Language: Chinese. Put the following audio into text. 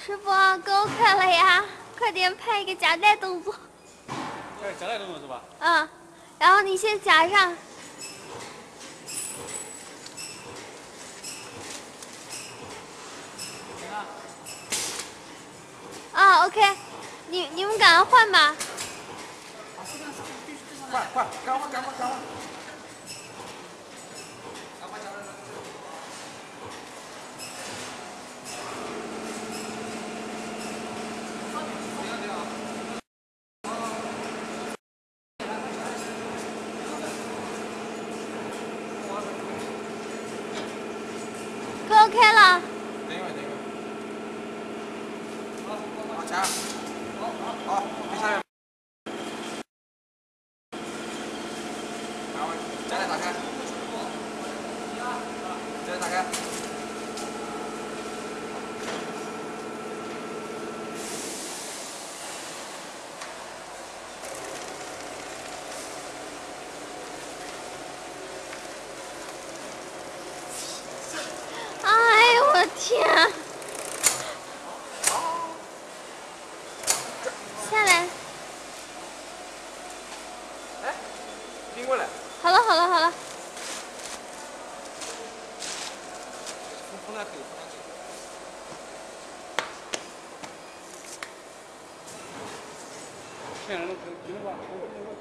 师傅，给我开了呀！快点拍一个夹带动作。 夹带动作是吧？ 嗯，然后你先夹上。啊，OK，你们赶快换吧。 快，赶快！ 给我开了。 等一会。好，夹。好，第三遍。然后夹带打开。夹带打开。 哎呦我的天！下来。 哎，拼过来。 好了。 从那可以。骗人了，行了吧？